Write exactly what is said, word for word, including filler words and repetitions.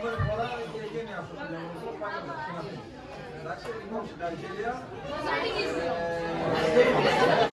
επόμενη φορά και γίνει αυτό το διαγωνισμό, πάει να το. Εντάξει, λοιπόν, συγχαρητήρια.